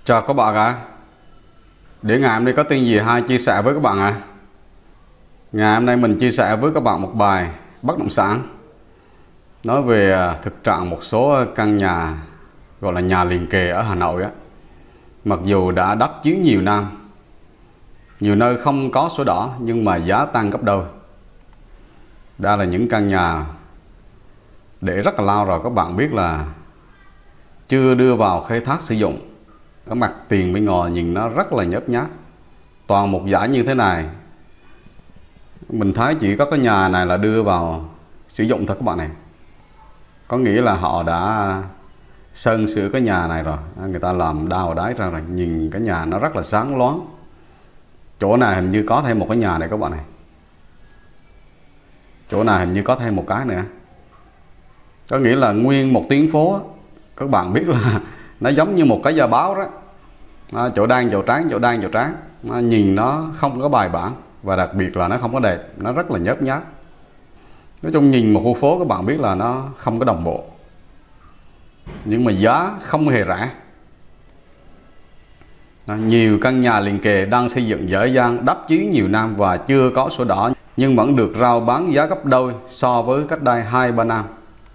Chào các bạn ạ. Để ngày hôm nay có tin gì hay chia sẻ với các bạn ạ. Ngày hôm nay mình chia sẻ với các bạn một bài bất động sản nói về thực trạng một số căn nhà gọi là nhà liền kề ở Hà Nội á. Mặc dù đã đắp chiếu nhiều năm, nhiều nơi không có sổ đỏ nhưng mà giá tăng gấp đôi. Đây là những căn nhà để rất là lâu rồi, các bạn biết là chưa đưa vào khai thác sử dụng. Cái mặt tiền bên ngoài nhìn nó rất là nhớp nhát, toàn một dải như thế này. Mình thấy chỉ có cái nhà này là đưa vào sử dụng thôi các bạn này. Có nghĩa là họ đã sơn sửa cái nhà này rồi, người ta làm đào đáy ra rồi. Nhìn cái nhà nó rất là sáng loáng. Chỗ này hình như có thêm một cái nhà này các bạn này. Chỗ này hình như có thêm một cái nữa. Có nghĩa là nguyên một tuyến phố, các bạn biết là nó giống như một cái giờ báo đó. Chỗ đen chỗ trắng, chỗ đen chỗ trắng. Nhìn nó không có bài bản, và đặc biệt là nó không có đẹp, nó rất là nhớp nhát. Nói chung nhìn một khu phố các bạn biết là nó không có đồng bộ. Nhưng mà giá không hề rẻ. Nhiều căn nhà liền kề đang xây dựng dở dang, đắp chiếu nhiều năm và chưa có sổ đỏ, nhưng vẫn được rao bán giá gấp đôi so với cách đây 2-3 năm.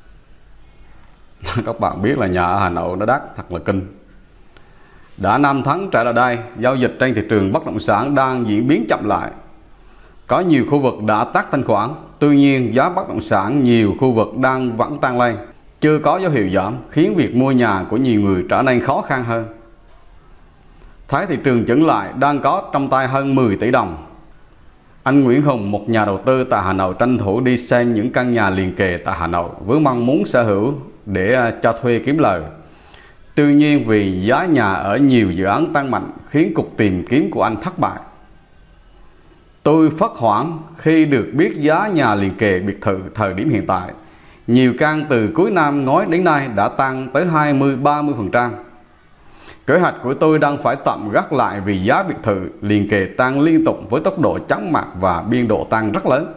Các bạn biết là nhà ở Hà Nội nó đắt thật là kinh. Đã 5 tháng trở lại đây, giao dịch trên thị trường bất động sản đang diễn biến chậm lại. Có nhiều khu vực đã tắt thanh khoản, tuy nhiên giá bất động sản nhiều khu vực vẫn tăng lên, chưa có dấu hiệu giảm, khiến việc mua nhà của nhiều người trở nên khó khăn hơn. Thấy thị trường chững lại, đang có trong tay hơn 10 tỷ đồng. Anh Nguyễn Hùng, một nhà đầu tư tại Hà Nội, tranh thủ đi xem những căn nhà liền kề tại Hà Nội với mong muốn sở hữu để cho thuê kiếm lời. Tuy nhiên vì giá nhà ở nhiều dự án tăng mạnh khiến cuộc tìm kiếm của anh thất bại. Tôi phát hoảng khi được biết giá nhà liền kề biệt thự thời điểm hiện tại. Nhiều căn từ cuối năm ngoái đến nay đã tăng tới 20-30%. Kế hoạch của tôi đang phải tạm gác lại vì giá biệt thự liền kề tăng liên tục với tốc độ chóng mặt và biên độ tăng rất lớn.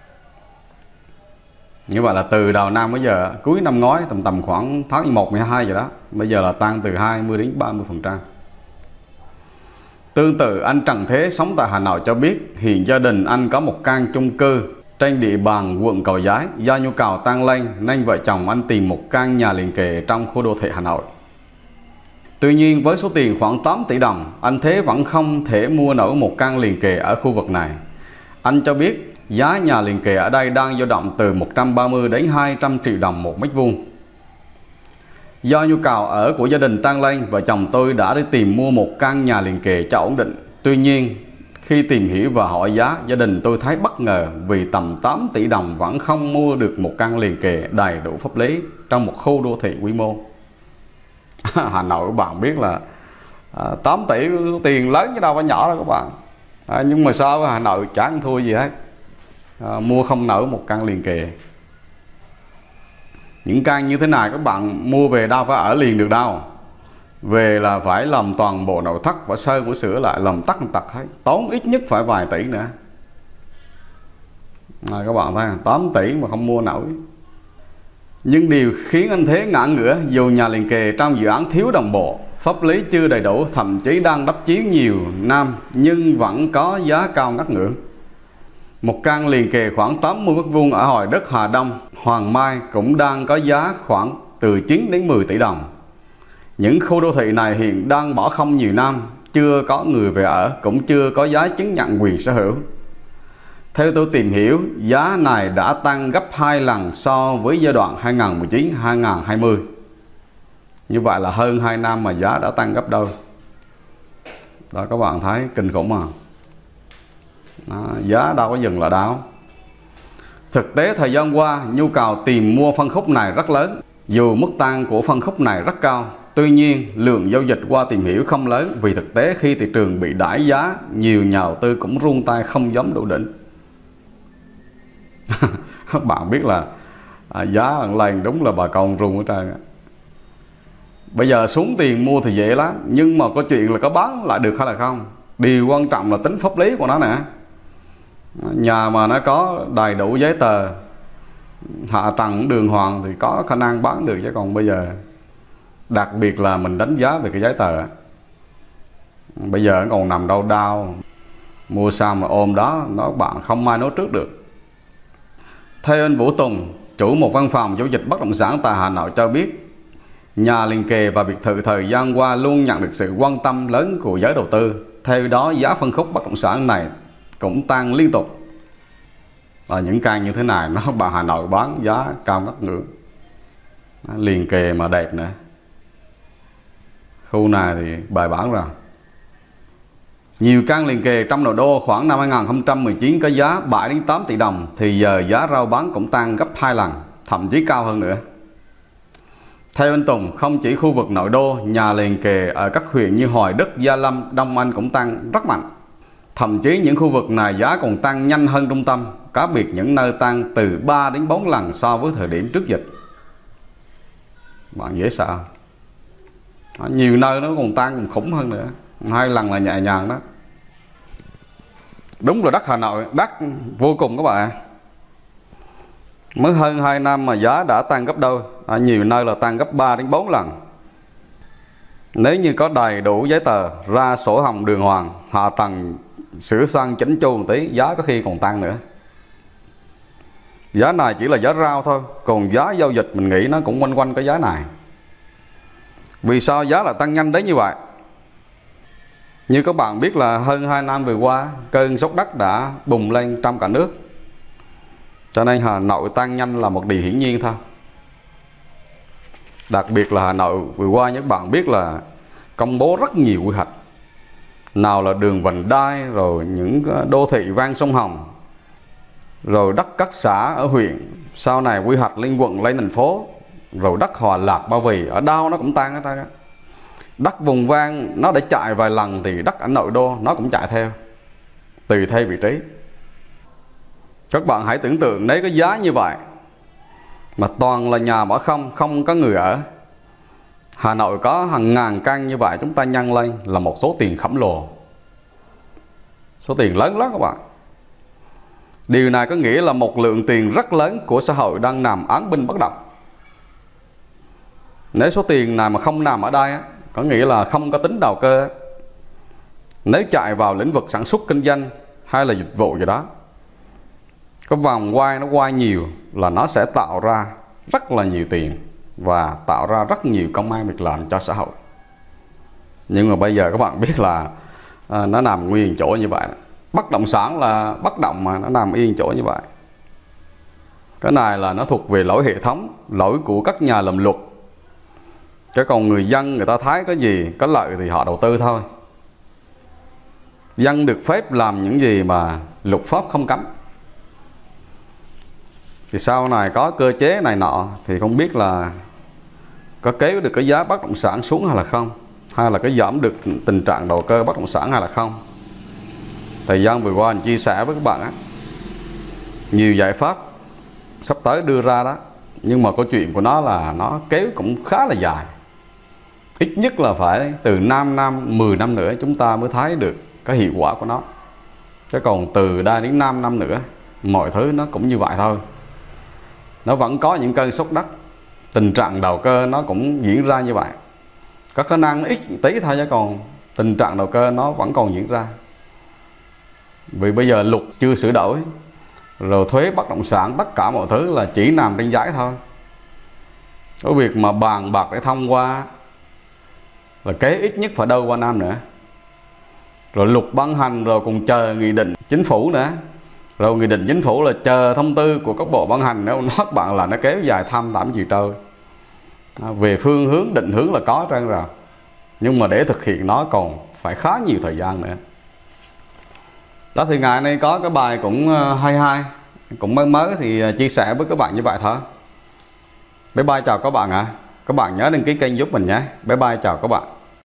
Như vậy là từ đầu năm bây giờ, cuối năm ngoái tầm khoảng tháng 11, 12 rồi đó, bây giờ là tăng từ 20-30%. Tương tự, anh Trần Thế sống tại Hà Nội cho biết hiện gia đình anh có một căn chung cư trên địa bàn quận Cầu Giấy. Do nhu cầu tăng lên nên vợ chồng anh tìm một căn nhà liền kề trong khu đô thị Hà Nội. Tuy nhiên với số tiền khoảng 8 tỷ đồng, anh Thế vẫn không thể mua nổi một căn liền kề ở khu vực này. Anh cho biết giá nhà liền kề ở đây đang dao động từ 130 đến 200 triệu đồng một mét vuông. Do nhu cầu ở của gia đình tăng lên, vợ chồng tôi đã đi tìm mua một căn nhà liền kề cho ổn định. Tuy nhiên, khi tìm hiểu và hỏi giá, gia đình tôi thấy bất ngờ vì tầm 8 tỷ đồng vẫn không mua được một căn liền kề đầy đủ pháp lý trong một khu đô thị quy mô. Hà Nội các bạn biết là 8 tỷ tiền lớn chứ đâu phải nhỏ đâu các bạn. Nhưng mà so với Hà Nội chẳng thua gì hết. Mua không nổi một căn liền kề. Những căn như thế này các bạn mua về đâu phải ở liền được đâu. Về là phải làm toàn bộ nội thất, phải sơn, phải sửa lại, làm tắt tật hết, tốn ít nhất phải vài tỷ nữa. Các bạn thấy 8 tỷ mà không mua nổi. Nhưng điều khiến anh Thế ngã ngửa, dù nhà liền kề trong dự án thiếu đồng bộ, pháp lý chưa đầy đủ, thậm chí đang đắp chiếu nhiều năm nhưng vẫn có giá cao ngất ngưỡng. Một căn liền kề khoảng 80 m² ở Hoài Đức, Hà Đông, Hoàng Mai cũng đang có giá khoảng từ 9 đến 10 tỷ đồng. Những khu đô thị này hiện đang bỏ không nhiều năm, chưa có người về ở, cũng chưa có giấy chứng nhận quyền sở hữu. Theo tôi tìm hiểu, giá này đã tăng gấp 2 lần so với giai đoạn 2019-2020. Như vậy là hơn 2 năm mà giá đã tăng gấp đôi. Đó các bạn thấy kinh khủng mà. Đó, giá đâu có dừng lại đâu. Thực tế thời gian qua, nhu cầu tìm mua phân khúc này rất lớn. Dù mức tăng của phân khúc này rất cao, tuy nhiên lượng giao dịch qua tìm hiểu không lớn. Vì thực tế khi thị trường bị đẩy giá, nhiều nhà đầu tư cũng run tay không dám đổ đỉnh. Các bạn biết là giá lên đúng là bà con run ở trên. Bây giờ xuống tiền mua thì dễ lắm, nhưng mà có chuyện là có bán lại được hay là không. Điều quan trọng là tính pháp lý của nó nè. Nhà mà nó có đầy đủ giấy tờ, hạ tầng đường hoàng thì có khả năng bán được, chứ còn bây giờ đặc biệt là mình đánh giá về cái giấy tờ. Bây giờ còn nằm đâu đau, mua sao mà ôm đó, nó bạn không ai nói trước được. Theo anh Vũ Tùng, chủ một văn phòng giao dịch bất động sản tại Hà Nội cho biết, nhà liền kề và biệt thự thời gian qua luôn nhận được sự quan tâm lớn của giới đầu tư. Theo đó, giá phân khúc bất động sản này cũng tăng liên tục. Những căn như thế này nó bà Hà Nội bán giá cao ngất ngưỡng, liền kề mà đẹp nữa. Khu này thì bài bản rồi. Nhiều căn liền kề trong nội đô khoảng năm 2019 có giá 7 đến 8 tỷ đồng thì giờ giá rao bán cũng tăng gấp 2 lần, thậm chí cao hơn nữa. Theo anh Tùng, không chỉ khu vực nội đô, nhà liền kề ở các huyện như Hoài Đức, Gia Lâm, Đông Anh cũng tăng rất mạnh. Thậm chí những khu vực này giá còn tăng nhanh hơn trung tâm, cá biệt những nơi tăng từ 3 đến 4 lần so với thời điểm trước dịch. Bạn dễ sợ. Nhiều nơi nó còn tăng còn khủng hơn nữa, 2 lần là nhẹ nhàng đó. Đúng là đất Hà Nội đắt vô cùng các bạn. Mới hơn 2 năm mà giá đã tăng gấp đôi, ở nhiều nơi là tăng gấp 3 đến 4 lần. Nếu như có đầy đủ giấy tờ, ra sổ hồng đường hoàng, hạ tầng sửa sang chỉnh chu một tí, giá có khi còn tăng nữa. Giá này chỉ là giá rao thôi, còn giá giao dịch mình nghĩ nó cũng quanh quanh cái giá này. Vì sao giá lại tăng nhanh đến như vậy? Như các bạn biết là hơn 2 năm vừa qua, cơn sốt đất đã bùng lên trong cả nước. Cho nên Hà Nội tăng nhanh là một điều hiển nhiên thôi. Đặc biệt là Hà Nội vừa qua, các bạn biết là công bố rất nhiều quy hoạch. Nào là đường vành đai, rồi những đô thị ven sông Hồng, rồi đất các xã ở huyện, sau này quy hoạch lên quận, lên thành phố, rồi đất Hòa Lạc, Ba Vì, ở đâu nó cũng tăng hết trơn á. Đất vùng ven nó để chạy vài lần thì đất ở nội đô nó cũng chạy theo, tùy theo vị trí. Các bạn hãy tưởng tượng nếu cái giá như vậy mà toàn là nhà bỏ không, không có người ở. Hà Nội có hàng ngàn căn như vậy, chúng ta nhân lên là một số tiền khổng lồ, số tiền lớn lắm các bạn. Điều này có nghĩa là một lượng tiền rất lớn của xã hội đang nằm án binh bất động. Nếu số tiền này mà không nằm ở đây á, có nghĩa là không có tính đầu cơ. Nếu chạy vào lĩnh vực sản xuất kinh doanh hay là dịch vụ gì đó, cái vòng quay nó quay nhiều là nó sẽ tạo ra rất là nhiều tiền và tạo ra rất nhiều công ăn việc làm cho xã hội. Nhưng mà bây giờ các bạn biết là nó nằm nguyên chỗ như vậy. Bất động sản là bất động mà nó nằm yên chỗ như vậy. Cái này là nó thuộc về lỗi hệ thống, lỗi của các nhà làm luật. Chứ còn người dân người ta thấy cái gì có lợi thì họ đầu tư thôi. Dân được phép làm những gì mà luật pháp không cấm. Thì sau này có cơ chế này nọ thì không biết là có kéo được cái giá bất động sản xuống hay là không, hay là có giảm được tình trạng đầu cơ bất động sản hay là không. Thời gian vừa qua mình chia sẻ với các bạn á, nhiều giải pháp sắp tới đưa ra đó, nhưng mà câu chuyện của nó là nó kéo cũng khá là dài. Ít nhất là phải từ 5 năm, 10 năm nữa chúng ta mới thấy được cái hiệu quả của nó. Chứ còn từ đây đến 5 năm nữa mọi thứ nó cũng như vậy thôi. Nó vẫn có những cơn sốt đất, tình trạng đầu cơ nó cũng diễn ra như vậy. Có khả năng ít tí thôi, chứ còn tình trạng đầu cơ nó vẫn còn diễn ra. Vì bây giờ luật chưa sửa đổi, rồi thuế bất động sản, tất cả mọi thứ là chỉ nằm trên giấy thôi. Cái việc mà bàn bạc để thông qua là kế ít nhất phải đâu qua năm nữa. Rồi luật ban hành rồi còn chờ nghị định chính phủ nữa. Rồi nghị định chính phủ là chờ thông tư của các bộ ban hành. Nếu nói bạn là nó kéo dài thăm tạm gì trôi. Về phương hướng, định hướng là có trơn rồi, nhưng mà để thực hiện nó còn phải khá nhiều thời gian nữa. Đó thì ngày nay có cái bài cũng hay, cũng mới thì chia sẻ với các bạn như vậy thôi. Bye bye, chào các bạn ạ. Các bạn nhớ đăng ký kênh giúp mình nhé. Bye bye, chào các bạn.